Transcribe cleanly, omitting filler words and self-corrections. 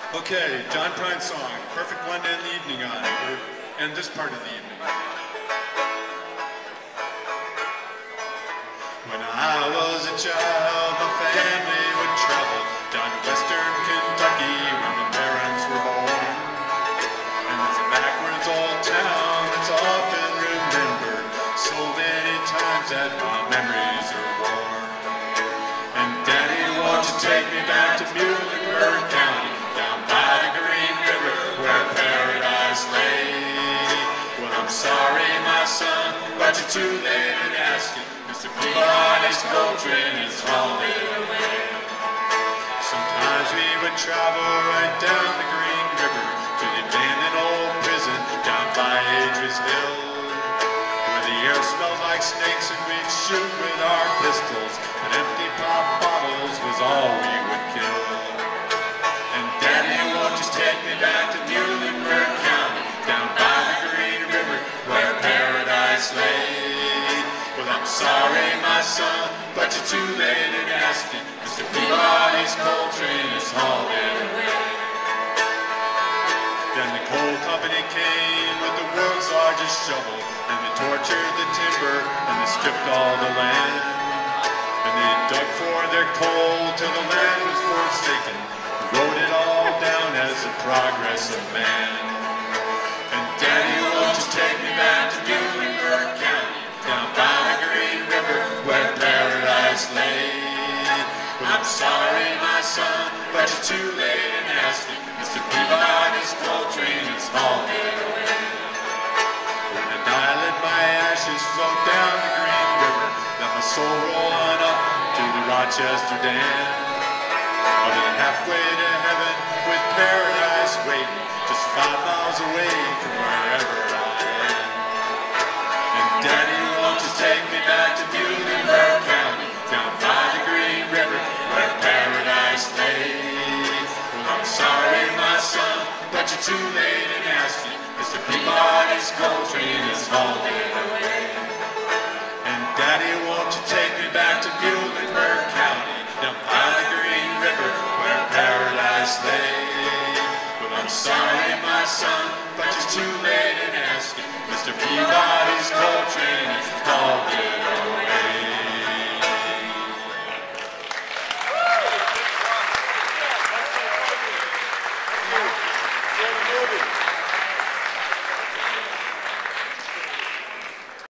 Okay, John Prine's song. Perfect one to end the evening on, or end this part of the evening. When I was a child, my family would travel down to western Kentucky when my parents were born. And it's a backwards old town that's often remembered so many times that my memories are worn. And Daddy, won't you take me back to Muhlenberg County, down by the Green River where paradise lay? Well, I'm sorry, my son, but you're too late in asking. Mr. Peabody's coal train is hauled away. Sometimes we would travel right down the Green River to the abandoned old prison down by Ages Hill, where the air smelled like snakes and we'd shoot with our pistols, but empty pop bottles was all we would kill. And Daddy, won't you take me back to Muhlenberg County, down by the Green River where paradise lay? Well, I'm sorry, my son, but you're too late in asking. Mr. Peabody's coal train is hauled away. Then the coal company came with the world's largest shovel, and they tortured the timber and they stripped all the land. And they dug for their coal till the land was forsaken, wrote it all down as the progress of man. And Daddy, won't you take me back to Muhlenberg County, down by the Green River where paradise lay? Well, I'm sorry, my son, but you're too late in asking. Mr. Peabody's coal train is hauled away. When I die, let my ashes float down the Green River, let my soul roll on up to the Rochester Dam. I'll be halfway to heaven with paradise waiting, just 5 miles away from wherever I am. And Daddy, won't you take me back to Muhlenberg County, down by the Green River where paradise lay? Well, I'm sorry, my son, but you're too late in asking. Mr. Peabody's coal train is hauled away. And Daddy, won't you take me back to Muhlenberg County, down by the Green River where paradise lay? Well, I'm sorry, my son, but you're too late in asking. Mr. Peabody